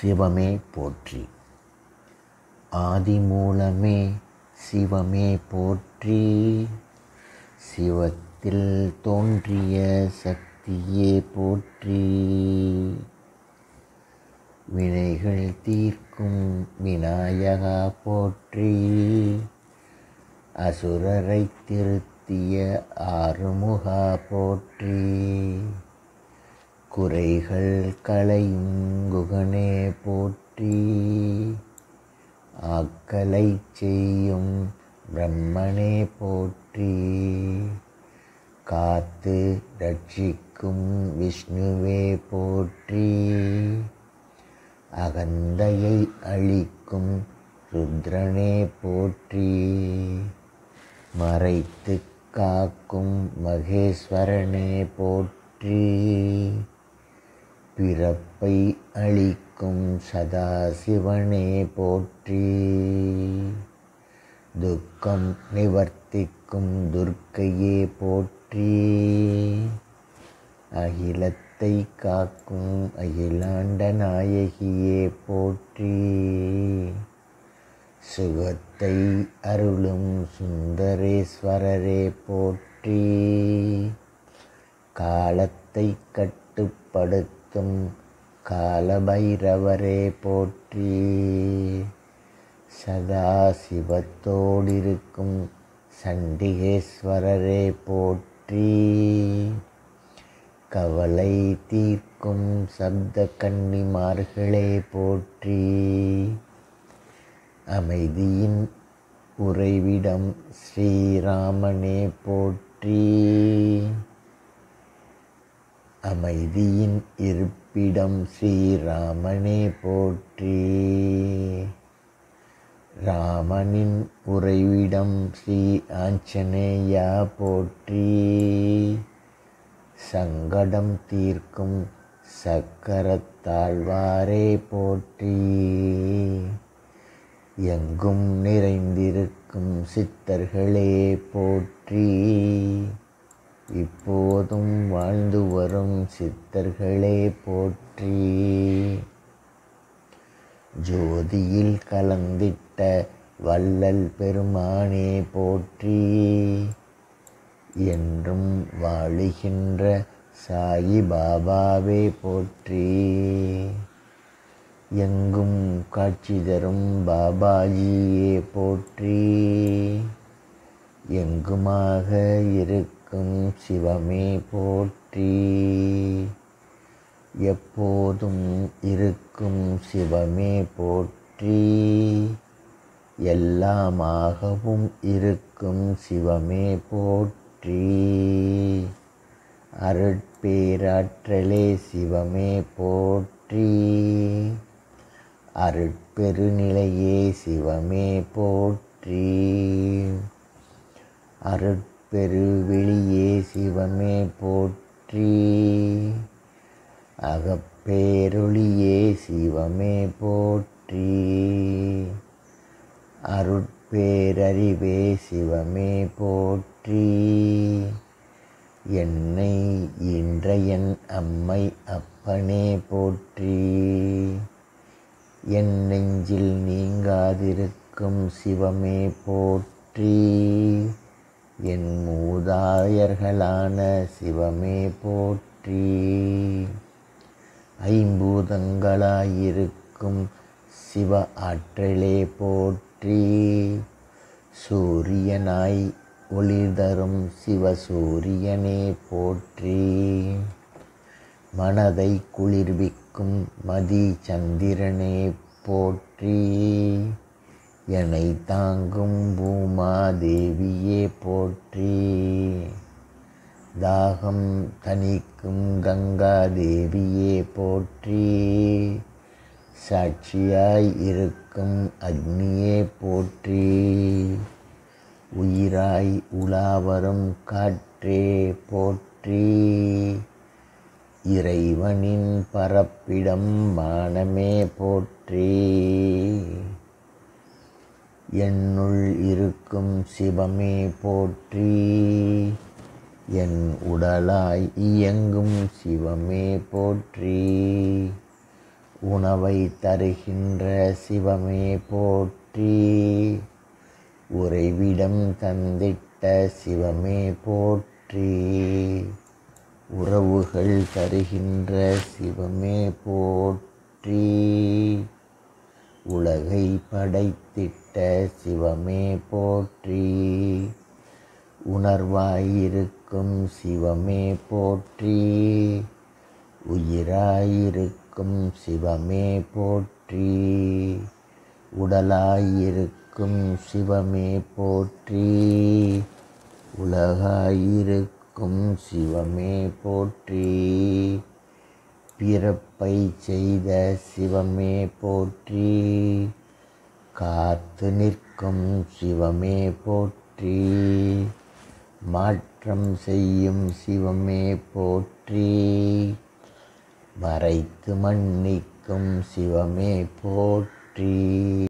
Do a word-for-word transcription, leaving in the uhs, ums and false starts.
சிவமே போற்றி. ஆதிமூலமே சிவமே போற்றி. சிவத்தில் தோன்றிய சக்தியே போற்றி. வினைகள் தீர்க்கும் விநாயகா போற்றி. அசுரரை திருத்திய ஆறுமுகா போற்றி. குறைகள் களையும் குகனே போற்றி. ஆக்கலை செய்யும் பிரம்மனே போற்றி. காத்து ரட்சிக்கும் விஷ்ணுவே போற்றி. அகந்தையை அழிக்கும் ருத்ரனே போற்றி. மறைத்து காக்கும் மகேஸ்வரனே போற்றி. பிறப்பை அழிக்கும் சதாசிவனே போற்றி. துக்கம் நிவர்த்திக்கும் துர்க்கையே போற்றி. அகிலத்தை காக்கும் அகிலாண்ட நாயகியே போற்றி. சுகத்தை அருளும் சுந்தரேஸ்வரரே போற்றி. காலத்தை கட்டுப்படுத்தும் காலபைரவரே போற்றி. சதாசிவத்தோடிருக்கும் சண்டிகேஸ்வரரே போற்றி. கவலை தீர்க்கும் சப்த கன்னிமார்களே போற்றி. அமைதியின் உறைவிடம் ஸ்ரீராமனே போற்றி. அமைதியின் இருப்பிடம் ஸ்ரீராமனே போற்றி. ராமனின் உறைவிடம் ஸ்ரீ ஆஞ்சநேயா போற்றி. சங்கடம் தீர்க்கும் சக்கரத்தாழ்வாரே போற்றி. எங்கும் நிறைந்திருக்கும் சித்தர்களே போற்றி. இப்போதும் வாழ்ந்து வரும் சித்தர்களே போற்றி. ஜோதியில் கலந்திட்ட வள்ளல் பெருமானே போற்றி. என்றும் வாழுகின்ற சாயி பாபாவே போற்றி. எங்கும் காட்சி தரும் பாபாஜியே போற்றி. எங்குமாக இருக்கும் சிவமே போற்றி. எப்போதும் இருக்கும் சிவமே போற்றி. எல்லாமாகவும் இருக்கும் சிவமே போற்றி. அருட்பேராற்றலே சிவமே போற்றி. அருட்பெருநிலையே சிவமே போற்றி. அருட்பெருவெளியே சிவமே போற்றி. அகப்பேரொளியே சிவமே போற்றி. அருட்பேரறிவே சிவமே போற்றி. என்னை ஈன்ற என் அம்மை அப்பனே போற்றி. என் நெஞ்சில் நீங்காதிருக்கும் சிவமே போற்றி. என் மூதாதையர்களான சிவமே போற்றி. ஐம்பூதங்களாயிருக்கும் சிவ ஆற்றலே போற்றி. சூரியனாய் ஒளி தரும் சிவசூரியனே போற்றி. மனதை குளிர்விக்கும் மதி சந்திரனே போற்றி. என்னை தாங்கும் பூமாதேவியே போற்றி. தாகம் தணிக்கும் கங்காதேவியே போற்றி. சாட்சியாய் இருக்கும் அக்னியே போற்றி. உயிராய் உலாவரும் காற்றே போற்றி. இறைவனின் பரப்பிடம் மானமே போற்றி. என்னுள் இருக்கும் சிவமே போற்றி. என் உடலாய் இயங்கும் சிவமே போற்றி. உணவு உணவை தருகின்ற சிவமே போற்றி. உறைவிடம் தந்திட்ட சிவமே போற்றி. உறவுகள் தருகின்ற சிவமே போற்றி. உலகை படைத்திட்ட சிவமே போற்றி. உணர்வாயிருக்கும் சிவமே போற்றி. உயிராயிருக்கும் சிவமே போற்றி. உடலாயிருக்கும் சிவமே போற்றி. உலகாயிருக்கும் சிவமே போற்றி. பிறப்பை செய்த சிவமே போற்றி. காத்து நிற்கும் சிவமே போற்றி. மாற்றம் செய்யும் சிவமே போற்றி. மறைத்து மன்னிக்கும் சிவமே போற்றி.